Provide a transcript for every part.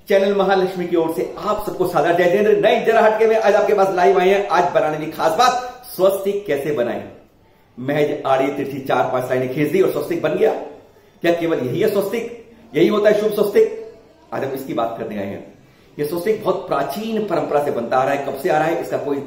Channel Mahalakshmi की ओर से आप सबको सादर जय जयेंद्र। नई जरा हटके में आज आपके पास लाइव आए हैं। आज बनाने की खास बात, स्वस्तिक कैसे बनाएं। महज आड़ी तिरछी 4-5 लाइनें खींच दी और स्वस्तिक बन गया। क्या केवल यही है स्वस्तिक? यही होता है शुभ स्वस्तिक? आज हम इसकी बात करने आए हैं। यह स्वस्तिक बहुत प्राचीन परंपरा से बनता आ रहा है। कब से आ रहा है इसका कोई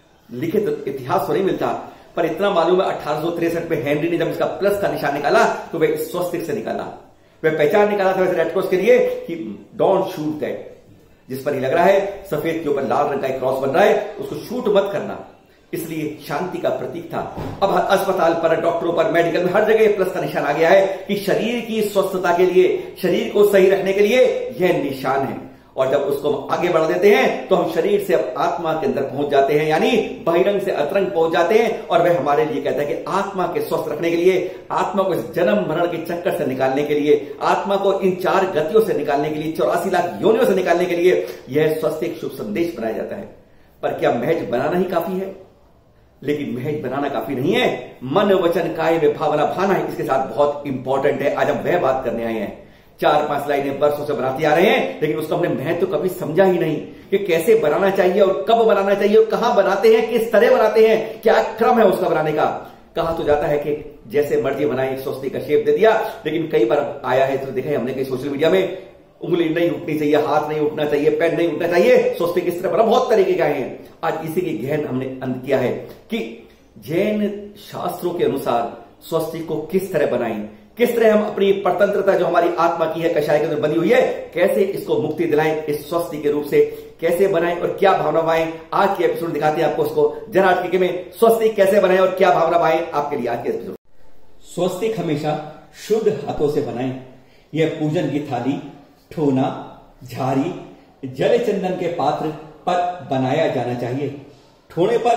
लिखित इतिहास तो नहीं मिलता, पर इतना मालूम है 1863 में हेनरी ने जब इसका प्लस का निशान निकाला तो वह स्वस्तिक से निकाला। वह पहचान निकाला था वैसे रेड क्रॉस के लिए कि डोंट शूट दैट, जिस पर ही लग रहा है सफेद के ऊपर लाल रंग का एक क्रॉस बन रहा है, उसको शूट मत करना। इसलिए शांति का प्रतीक था। अब अस्पताल पर, डॉक्टरों पर, मेडिकल में हर जगह प्लस का निशान आ गया है कि शरीर की स्वस्थता के लिए, शरीर को सही रखने के लिए यह निशान है। और जब उसको हम आगे बढ़ा देते हैं तो हम शरीर से अब आत्मा के अंदर पहुंच जाते हैं, यानी बहिरंग से अतरंग पहुंच जाते हैं। और वह हमारे लिए कहता है कि आत्मा के स्वस्थ रखने के लिए, आत्मा को इस जन्म मरण के चक्कर से निकालने के लिए, आत्मा को इन 4 गतियों से निकालने के लिए, 84 लाख योनियों से निकालने के लिए यह स्वस्तिक शुभ संदेश बनाया जाता है। पर क्या महज बनाना ही काफी है? लेकिन महज बनाना काफी नहीं है, मन वचन काय में भावना भाना है इसके साथ बहुत इंपॉर्टेंट है। आज हम वह बात करने आए हैं। 4-5 लाइनें वर्षों से बनाते आ रहे हैं, लेकिन उसको हमने महत्व तो कभी समझा ही नहीं कि कैसे बनाना चाहिए और कब बनाना चाहिए और कहां बनाते हैं, किस तरह बनाते हैं, क्या क्रम है उसका बनाने का। कहा तो जाता है कि जैसे मर्जी बनाए, स्वस्तिक का शेप दे दिया, लेकिन कई बार आया है तो देखा है हमने कई सोशल मीडिया में, उंगली नहीं उठनी चाहिए, हाथ नहीं उठना चाहिए, पैर नहीं उठना चाहिए, स्वस्तिक इस तरह बना, बहुत तरीके का है। आज इसी की गहन हमने अंत किया है कि जैन शास्त्रों के अनुसार स्वस्तिक को किस तरह बनाएं, किस तरह हम अपनी परतंत्रता जो हमारी आत्मा की है, कषाय के अंदर बनी हुई है, कैसे इसको मुक्ति दिलाएं, इस स्वस्तिक के रूप से कैसे बनाएं और क्या भावना पाएं। आज के एपिसोड दिखाते हैं आपको उसको जरा हटके में स्वस्तिक कैसे बनाएं और क्या भावना पाएं आपके लिए आज के एपिसोड। स्वस्तिक हमेशा शुद्ध हाथों से बनाएं। यह पूजन की थाली, ठोना, झारी, जल चंदन के पात्र पर बनाया जाना चाहिए। ठोने पर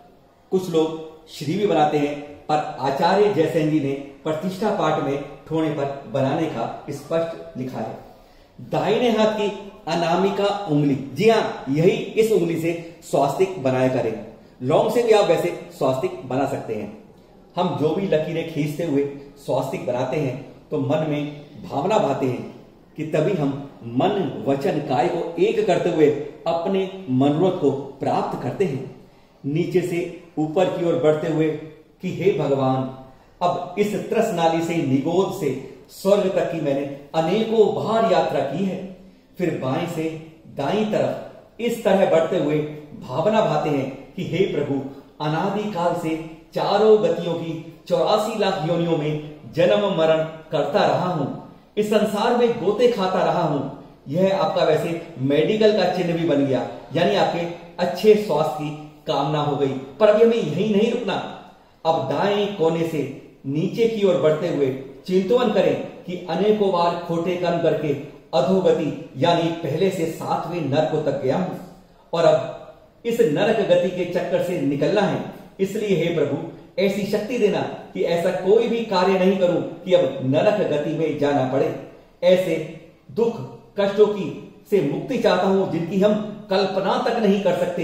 कुछ लोग श्री भी बनाते हैं, पर आचार्य जयसेन जी ने प्रतिष्ठा पाठ में ठोने पर बनाने का स्पष्ट लिखा है। दाहिने हाथ की अनामिका उंगली, जी हां, यही इस उंगली से स्वास्तिक बनाया करें। लौंग से भी आप वैसे स्वास्तिक बना सकते हैं। हम जो भी लकीरें खींचते हुए स्वास्तिक बनाते हैं तो मन में भावना भाते हैं कि तभी हम मन वचन काय को एक करते हुए अपने मनोरथ को प्राप्त करते हैं। नीचे से ऊपर की ओर बढ़ते हुए कि हे भगवान, अब इस त्रस नाली से, निगोद से स्वर्ग तक की मैंने अनेकों बार यात्रा की है। फिर बाएं से दाईं तरफ इस तरह बढ़ते हुए भावना भाते हैं कि हे प्रभु, अनादिकाल से चारों गतियों की 84 लाख योनियों में जन्म मरण करता रहा हूं, इस संसार में गोते खाता रहा हूं। यह आपका वैसे मेडिकल का चिन्ह भी बन गया, यानी आपके अच्छे स्वास्थ्य की कामना हो गई। पर अभी हमें यही नहीं रुकना। अब दाएं कोने से नीचे की ओर बढ़ते हुए चिंतन करें कि अनेकों बार खोटे कर्म करके अधोगति यानी पहले से 7वें नरक तक गया हूं और अब इस नरक गति के चक्कर से निकलना है। इसलिए हे प्रभु, ऐसी शक्ति देना कि ऐसा कोई भी कार्य नहीं करूं कि अब नरक गति में जाना पड़े। ऐसे दुख कष्टों की से मुक्ति चाहता हूं जिनकी हम कल्पना तक नहीं कर सकते।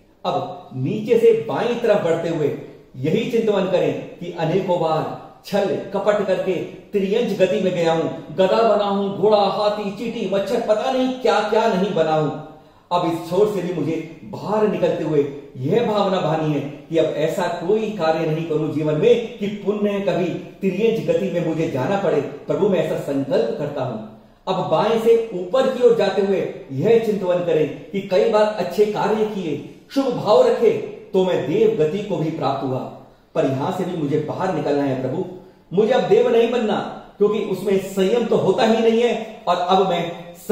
अब नीचे से बाईं तरफ बढ़ते हुए यही चिंतन करें कि अनेकों बार छल कपट करके त्रियंच गति में गया हूं, गधा बना हूं, घोड़ा, हाथी, चींटी, मच्छर, पता नहीं क्या क्या नहीं बना हूं। अब इस छोर से भी मुझे बाहर निकलते हुए यह भावना भानी है कि अब ऐसा कोई कार्य नहीं करूं जीवन में कि पुण्य कभी त्रियंच गति में मुझे जाना पड़े। प्रभु, मैं ऐसा संकल्प करता हूं। अब बाएं से ऊपर की ओर जाते हुए यह चिंतन करें कि कई बार अच्छे कार्य किए, शुभ भाव रखे तो मैं देव गति को भी प्राप्त हुआ, पर यहां से भी मुझे बाहर निकलना है प्रभु। मुझे अब देव नहीं बनना, क्योंकि उसमें संयम तो होता ही नहीं है और अब मैं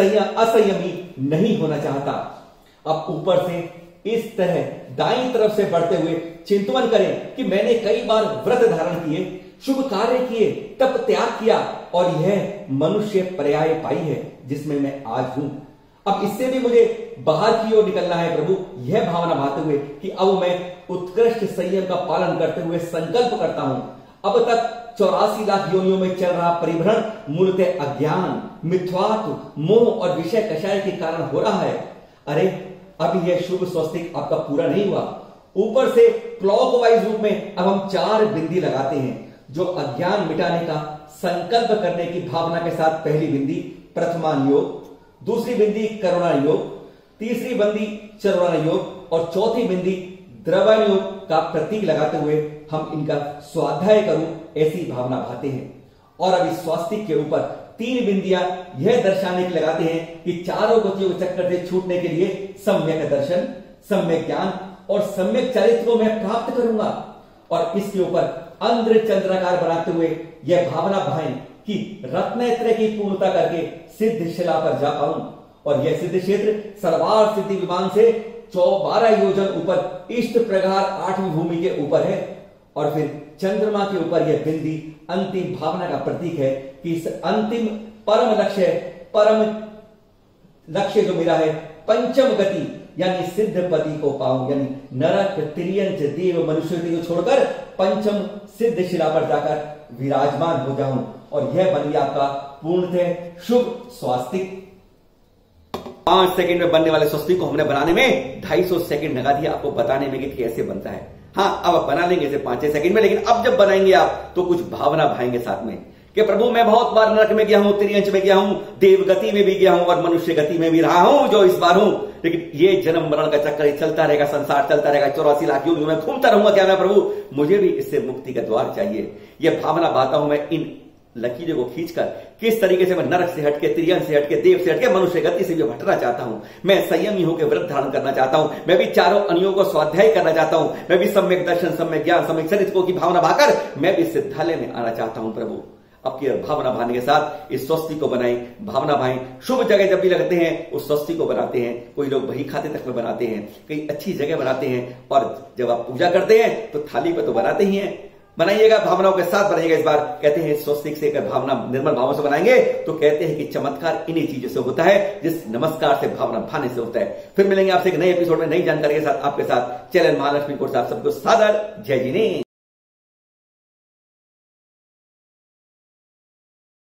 असंयमी नहीं होना चाहता। अब ऊपर से इस तरह दाईं तरफ से बढ़ते हुए चिंतन करें कि मैंने कई बार व्रत धारण किए, शुभ कार्य किए, तप त्याग किया और यह मनुष्य पर्याय पाई है जिसमें मैं आज हूं। अब इससे भी मुझे बाहर की ओर निकलना है प्रभु, यह भावना भाते हुए कि अब मैं उत्कृष्ट संयम का पालन करते हुए संकल्प करता हूं। अब तक 84 लाख योनियों में चल रहा परिभ्रमण मूलतः अज्ञान, मिथ्यात्व, मोह और विषय कषाय के कारण हो रहा है। अरे, अब यह शुभ स्वस्तिक आपका पूरा नहीं हुआ। ऊपर से क्लॉकवाइज रूप में अब हम 4 बिंदी लगाते हैं, जो अज्ञान मिटाने का संकल्प करने की भावना के साथ पहली बिंदी प्रथमान योग, दूसरी बिंदी करुणा योग, तीसरी बिंदी चरुणा योग और चौथी बिंदी द्रवण योग का प्रतीक लगाते हुए हम इनका स्वाध्याय करूं ऐसी भावना भाते हैं। और अब इस स्वास्तिक के ऊपर 3 बिंदियां यह दर्शाने के लगाते हैं कि चारों गतियों के चक्कर से छूटने के लिए सम्यक दर्शन, सम्यक ज्ञान और सम्यक चरित्र को मैं प्राप्त करूंगा। और इसके ऊपर अंध्र चंद्राकार बनाते हुए यह भावना भाएं कि रत्नत्रय की पूर्णता करके सिद्ध शिला पर जा पाऊं। और यह सिद्ध क्षेत्र सर्वार्थ सिद्धि विमान से 12 योजन ऊपर इष्ट प्रगार 8वीं भूमि के ऊपर है। और फिर चंद्रमा के ऊपर यह बिंदी अंतिम भावना का प्रतीक है कि इस अंतिम परम लक्ष्य जो मेरा है पंचम गति यानी सिद्ध पति को पाऊं, यानी नरक तिर्यंच देव मनुष्य को छोड़कर पंचम सिद्ध शिला पर जाकर विराजमान हो जाऊं। और यह बन गया आपका पूर्णतः शुभ स्वास्तिक। 5 सेकंड में बनने वाले स्वस्तिक को हमने बनाने में 250 सेकंड लगा दिया आपको बताने में कि कैसे बनता है। हाँ, अब आप बना लेंगे इसे 5 सेकंड में, लेकिन अब जब बनाएंगे आप तो कुछ भावना भाएंगे साथ में कि प्रभु मैं बहुत बार नरक में गया हूं, तिर्यंच में गया हूं, देव गति में भी गया हूं और मनुष्य गति में भी रहा हूं जो इस बार हूं, लेकिन ये जन्म मरण का चक्कर चलता रहेगा, संसार चलता रहेगा, 84 लाख युग में घूमता रहूंगा क्या मैं प्रभु, मुझे भी इससे मुक्ति का द्वार चाहिए। यह भावना भाता हूं मैं इन लकीरों को खींचकर किस तरीके से मैं नरक से हटके, तिर्यंच से हटके, देव से हटके, मनुष्य गति से भी हटना चाहता हूं। मैं संयमी होकर व्रत धारण करना चाहता हूं। मैं भी चारों अनियों को स्वाध्याय करना चाहता हूं। मैं भी सम्यक दर्शन, सम्यक ज्ञान, सम्यक चरित्र की भावना भाकर मैं भी सिद्धालय में आना चाहता हूं प्रभु। अब की भावना भाने के साथ इस स्वस्ति को बनाएं, भावना भाएं। शुभ जगह जब भी लगते हैं उस स्वस्ति को बनाते हैं। कोई लोग वही खाते तक में बनाते हैं, कई अच्छी जगह बनाते हैं। और जब आप पूजा करते हैं तो थाली पर तो बनाते ही हैं। बनाइएगा, भावनाओं के साथ बनाइएगा। इस बार कहते हैं स्वस्तिक से भावना निर्मल भावों से बनाएंगे तो कहते हैं कि चमत्कार इन्हीं चीजों से होता है जिस नमस्कार से, भावना भाने से होता है। फिर मिलेंगे आपसे एक नए एपिसोड में नई जानकारी के साथ, आपके साथ चैनल महालक्ष्मी कोर्स। आप सबको सादर जय जिनेन्द्र।